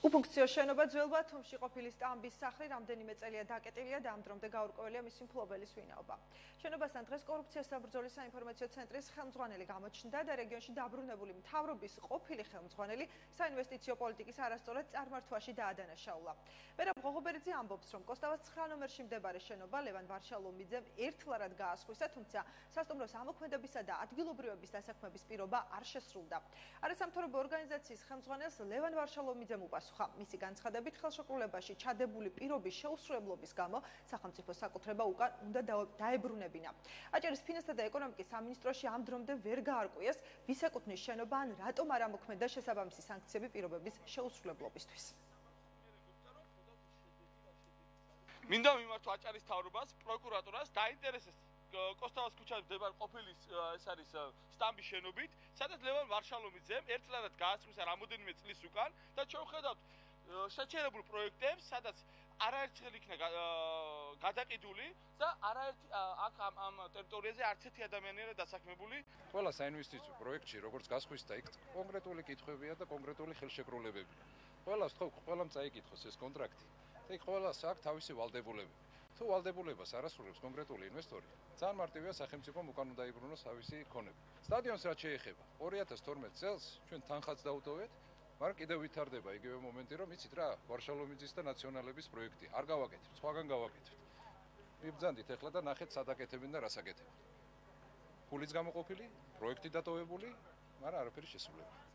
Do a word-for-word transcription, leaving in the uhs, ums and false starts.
უფუნქციო შენობა ძველ ბათუმში ყოფილი სტამბის სახლი რამდენიმე წელია დაკეტილია და ამ დრომდე გაურკვეველია მისი მფლობელის ვინაობა. შენობასთან დღეს კორუფციას საბრძოლის საინფორმაციო ცენტრის ხელმძღვანელი გამოჩნდა და რეგიონში დაბრუნებული მთავრობის ყოფილი ხელმძღვანელი საინვესტიციო პოლიტიკის არასწორად წარმართვაში დაადანაშაულა. ვერა ღოღობერიძე ამბობს, რომ კოსტავას ცხრა ნომერში მდებარე შენობა ლევან ვარშალომიძემ ერთლარად გაასხვისა, თუმცა სასტუმროს ამოქმედებისა და ადგილობრივების დასაქმების პირობა არ შესრულდა. არასამთავრობო ორგანიზაციის ხელმძღვანელს ლევან ვარშალომიძემ უპასუხა. მისი განცხადებით, ხელშეკრულებაში ჩადებული პირობის შეუსრულებლობის გამო სახელმწიფო საკუთრება უკან უნდა დაებრუნებინა. აჭარის ფინანსთა და ეკონომიკის სამინისტროში ამ დრომდე ვერ გაარკვიეს, ვის ეკუთვნის შენობა ან რატომ არ ამოქმედა შესაბამისი სანქციები პირობების შეუსრულებლობისთვის. მინდა მიმართო აჭარის მთავრობას, პროკურატურას დაინტერესებს კოსტავას ქუჩაზე მდებარე ყოფილი ეს არის სტამბის შენობით, სადაც ლევან ვარშალომიძემ ერთლარად გაასხვისა რამოდენიმე წლის უკან და ჩვენ ვხედავთ შეჩერებულ პროექტებს, სადაც არაერთხელ იქნა გადაყიდული და არაერთი აქ ამ ტერიტორიაზე არც ერთი ადამიანი არა დასაქმებული. ყველა საინვესტიციო პროექტში, როგორც გასხვისდა, იქ კონკრეტული კითხვებია და კონკრეტული ხელშეკრულებები. ყველას თქო, ყველამ წაიკითხოს ეს კონტრაქტი და იქ ყველას აქვს თავისი ვალდებულება. თუ ვალდებულებას არ ასრულებს კონკრეტული ინვესტორი, ძალიან მარტივია სახელმწიფომ უკან უნდა დაიბრუნოს თავისი ქონება. სტადიონს რაც შეეხება, ორი ათას თორმეტ წელს ჩვენ თანხაც დავუტოვეთ, მაგრამ კიდევ ვითარდება იგივე მომენტი, რომ იცით რა, ვარშალომიძის და ნაციონალების პროექტი. არ გავაკეთებთ, სხვაგან გავაკეთებთ. მიბრძანდით ახლა და ნახეთ სადაკეთებენ და რას აკეთებენ. ფულიც გამოყოფილი, პროექტი დატოვებული, მაგრამ არაფერი შესრულებული.